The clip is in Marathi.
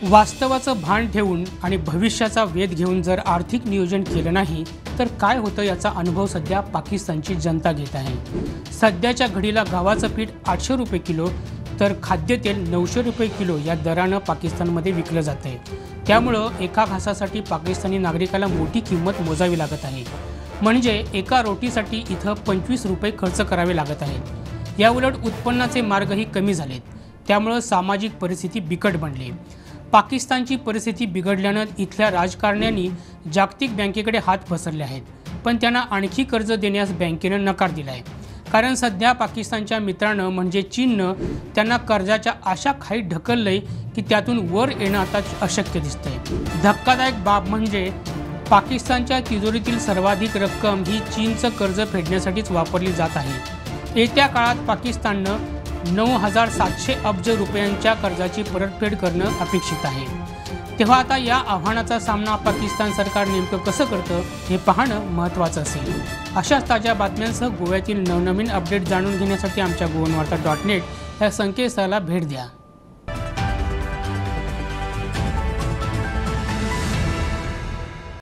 वास्तवाचं भान ठेवून आणि भविष्याचा वेध घेऊन जर आर्थिक नियोजन केलं नाही तर काय होतं याचा अनुभव सध्या पाकिस्तानची जनता घेत आहे। सध्याच्या घडीला गव्हाचं पीठ 800 रुपये किलो तर खाद्यतेल 900 रुपये किलो या दरानं पाकिस्तानमध्ये विकलं जात आहे। त्यामुळं एका घासासाठी पाकिस्तानी नागरिकाला मोठी किंमत मोजावी लागत आहे। म्हणजे एका रोटीसाठी इथं 25 रुपये खर्च करावे लागत आहेत। याउलट उत्पन्नाचे मार्गही कमी झालेत, त्यामुळं सामाजिक परिस्थिती बिकट बनली। पाकिस्तानची परिस्थिती बिघडल्यानं इथल्या राजकारण्यांनी जागतिक बँकेकडे हात पसरले आहेत, पण त्यांना आणखी कर्ज देण्यास बँकेनं नकार दिला आहे। कारण सध्या पाकिस्तानच्या मित्रांनो म्हणजे चीननं त्यांना कर्जाच्या आशा खाईत ढकललंय की त्यातून वर येणं आता अशक्य दिसतंय। धक्कादायक बाब म्हणजे पाकिस्तानच्या तिजोरीतील सर्वाधिक रक्कम ही चीनचं कर्ज फेडण्यासाठीच वापरली जात आहे। येत्या काळात पाकिस्ताननं 9,700 अब्ज रुपयांच्या कर्जाची परतफेड करणं अपेक्षित आहे। तेव्हा आता या आव्हानाचा सामना पाकिस्तान सरकार नेमकं कसं करतं हे पाहणं महत्त्वाचं असेल। अशाच ताज्या बातम्यांसह गोव्यातील नवनवीन अपडेट जाणून घेण्यासाठी आमच्या goanwarta.net या संकेतस्थळाला भेट द्या।